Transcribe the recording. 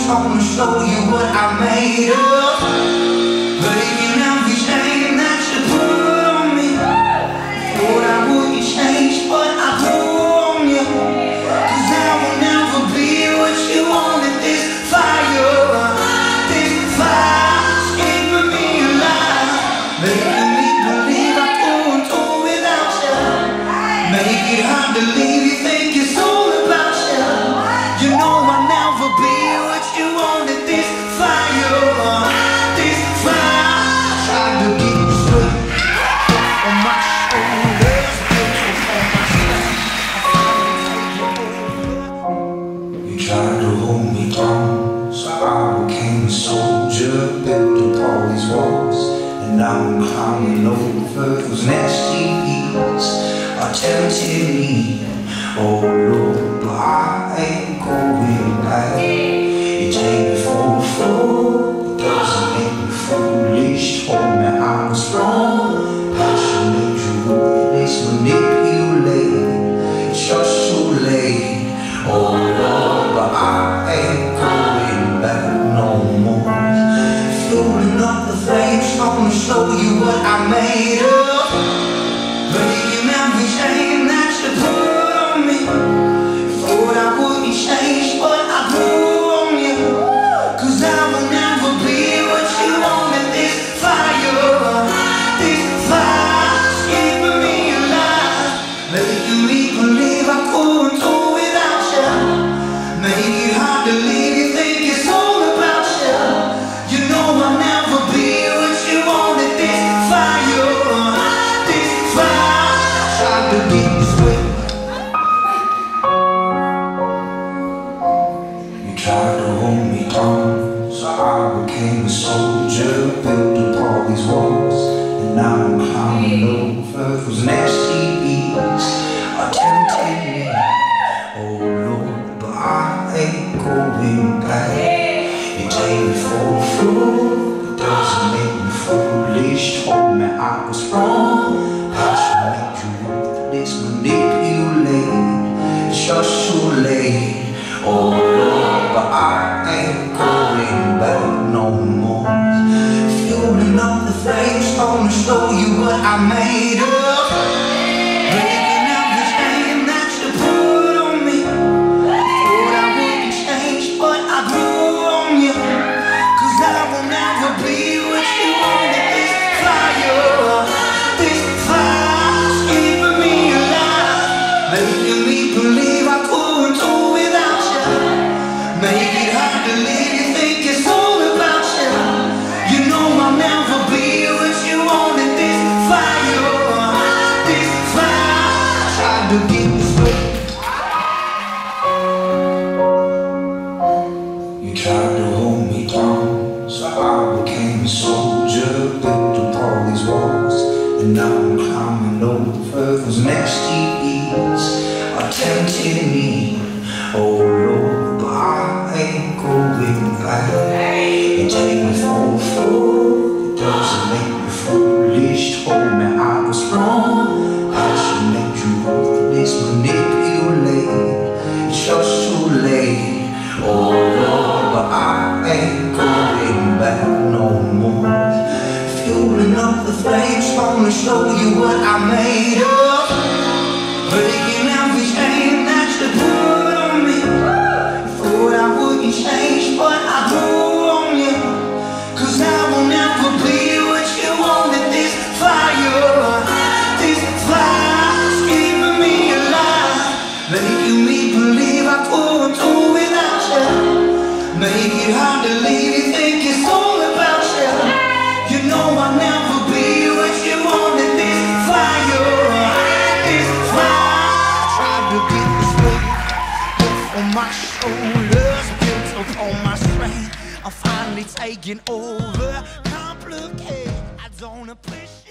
gonna show you what I made of. Breaking every chain that you put on me. Thought I wouldn't change, but I grew on you. 'Cause I will never be what you wanted. This fire's keeping me alive, making me believe I couldn't do without you. Make it hard to leave, you think it's all about you. You know I'll never be what you wanted. This fire, tried to get you straight on my shoulders, on my strength. You tried to hold me down, so I became a soldier, built up all these walls, and now I'm climbing over those nasty beats. Are tempting me, oh Lord, but I ain't going back. You take me for a fool, it doesn't make me foolish. Told me I was wrong, passionate, ruthless, manipulate. It's just too late, oh Lord, but I ain't going back no more. Fueling up the flames, gonna show you what I made of. Breaking every chain that you put on me. Thought I wouldn't change, but I grew on you. 'Cause I will never be what you wanted. This fire's keeping me alive, making me believe I couldn't do without you. Make it hard to leave, you think it's all about you. You know I'll never be what you wanted. This fire, tried to get you straight. You tried to hold me down, so I became a soldier, built up all these walls, and now I'm climbing over those nasty beats. Are tempting me, oh Lord, but I ain't going back. You take me for a fool, it doesn't make me foolish. Told me I was wrong, passionate, ruthless, manipulate. It's just too late, oh Lord, but I ain't going back no more. Fueling up the flames, gonna show you what I made of. Breaking every chain that you put on me. Thought I wouldn't change, but I grew on you. 'Cause I will never be what you wanted. This fire's keeping me alive, making me believe I couldn't do without you. Make it hard to leave, you think it's all about you. You know I'll never be what you wanted. This fire, tried to get you straight. You tried to hold me down, so I became a soldier, built up all these walls, and now I'm climbing over those nasty beats. Are tempting me, oh Lord, but I ain't going back. You take me for a fool, it doesn't make me foolish. Told me I was wrong, passionate, ruthless, manipulate. It's just too late, oh Lord, but I ain't going back no more. Fueling up the flames, gonna show you what I made of. Breaking every chain that you put on me. Thought I wouldn't change, but I grew on you. 'Cause I will never be what you wanted. This fire's keeping me alive, making me believe I couldn't do without you. Make it hard to leave, you think it's all about you. You know I'll never be what you wanted. This fire, tried to get you straight. On my shoulders, built up on my strength. I'm finally taking over. Complicated, I don't appreciate.